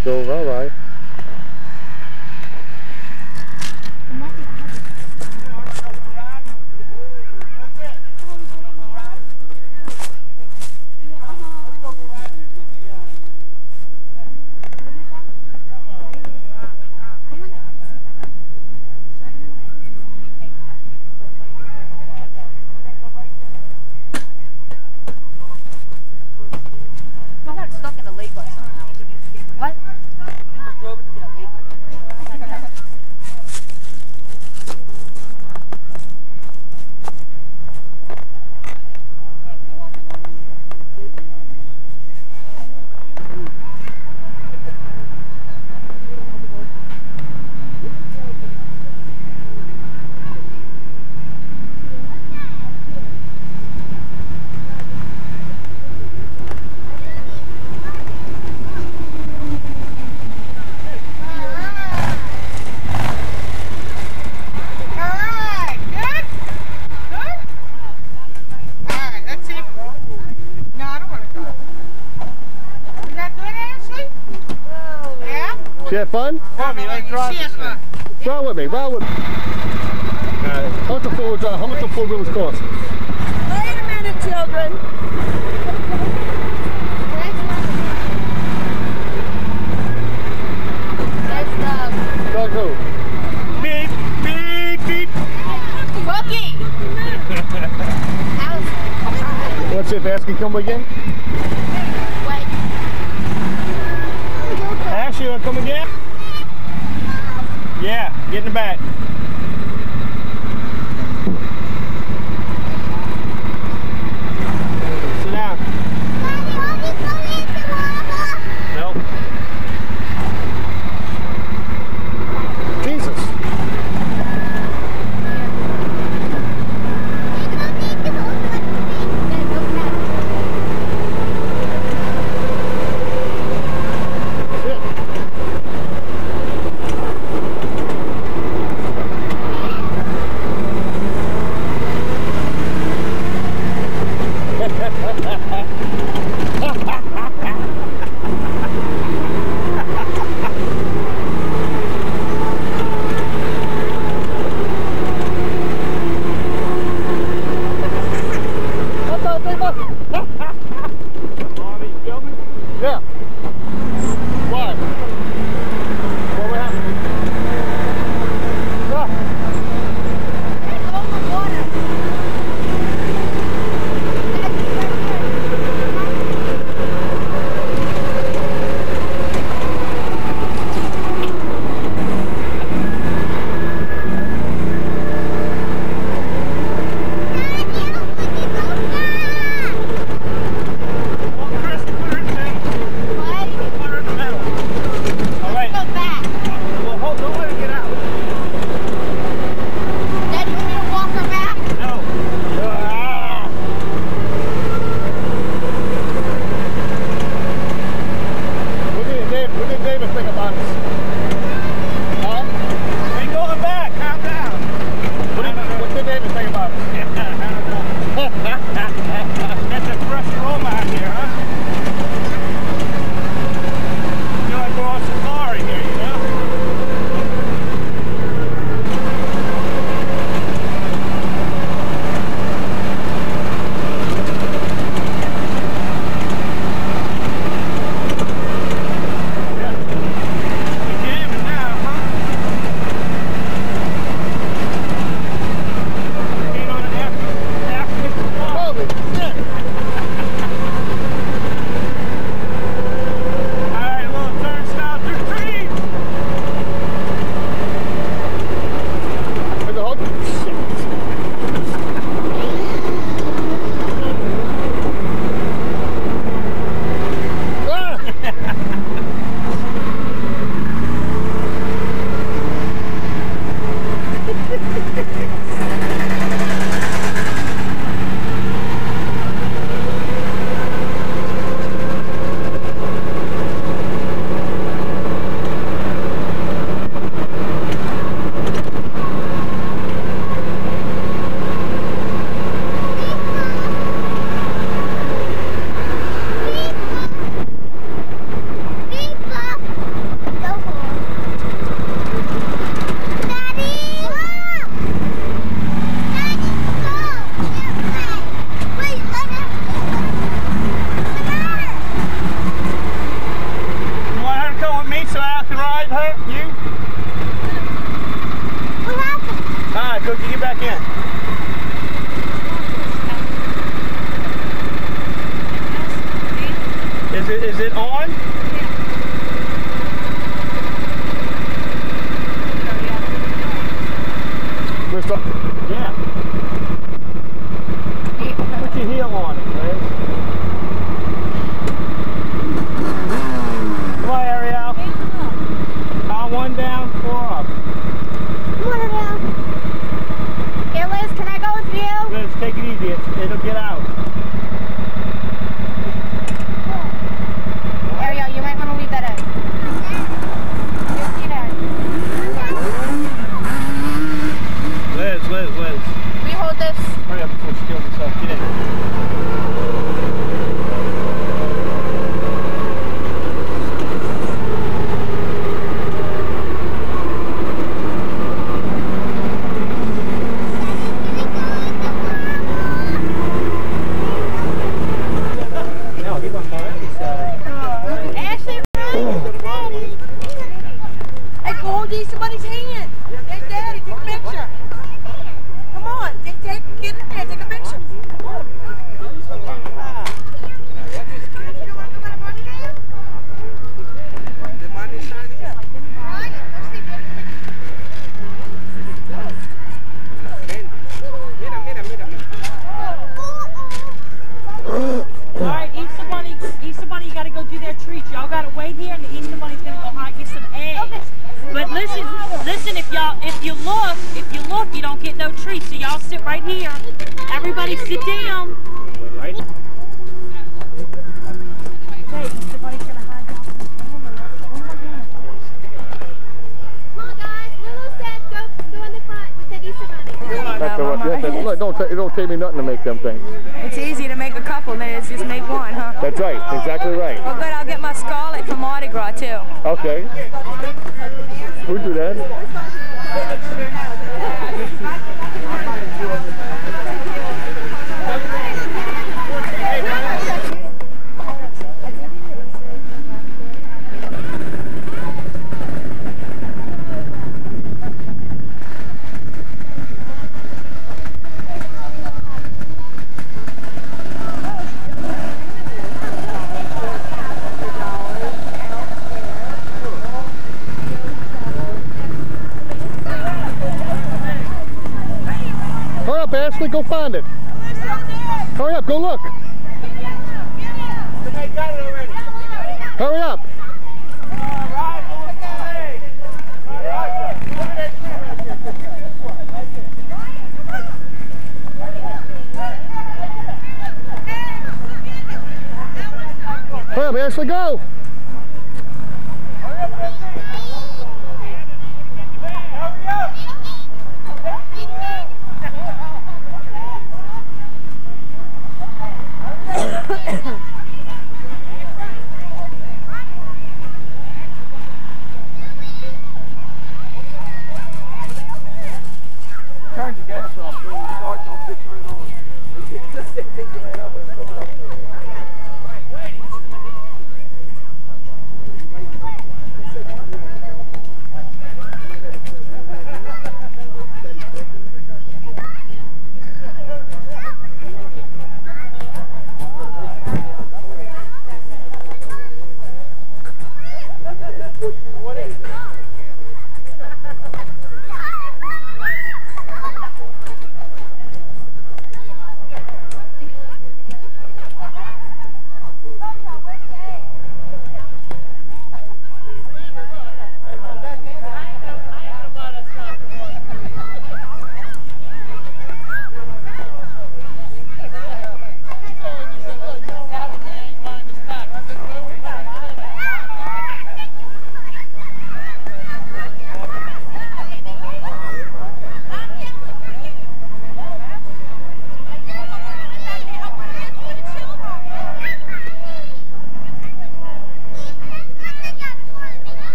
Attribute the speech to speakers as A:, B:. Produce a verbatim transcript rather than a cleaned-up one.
A: take over, all right. You had fun?
B: Come on, like ride this thing.
A: Ride with me, ride with me. Alright, how much the four wheels, how much the four wheels cost?
C: Wait a minute, children. That's Doug.
A: Doug who?
B: Beep, beep, beep.
C: Cookie.
A: Let's see if Ash can come again.
C: Wait.
B: Ash, you want to come again? Yeah, get in the back. Sit down. Nope.
A: Jesus. truck.
B: Yeah. Put your heel on it, Liz. Come on, Ariel. Count one down, four up.
C: One down. Here, Liz, can I go with you?
B: Liz, take it easy. It's, it'll get out.
C: Ariel, you might want to leave that in. Just see that.
B: Liz, Liz, Liz.
C: We hold this.
B: Hurry up before she kills herself. Get in.
D: Somebody's hand. There's Daddy. Take a picture. Come on. Take, take, get in there. Take a picture. Come on.
E: All right, Easter Bunny, Easter Bunny, you got to go do their treats. Y'all got to wait here, and the Easter Bunny's going to go hide get some eggs. But listen, listen, if y'all, if you look, if you look, you don't get no treats. So y'all sit right here. Everybody sit down.
B: Right?
E: Hey, Easter Bunny's going to hide down from the camera. Oh my God.
C: Come on, guys. Lulu said go, go in the front with the Easter Bunny.
A: That's the one. Yes, that's, look, don't, it don't take me nothing to make them things.
D: It's easy to make a couple, Liz. Just make one, huh?
A: That's right. Exactly right.
D: Well, good. I'll get my Scarlet from Mardi Gras, too.
A: Okay. We'll do that. Ashley, go find it. Hurry up, go look. Hurry up. Hurry up, Ashley, go.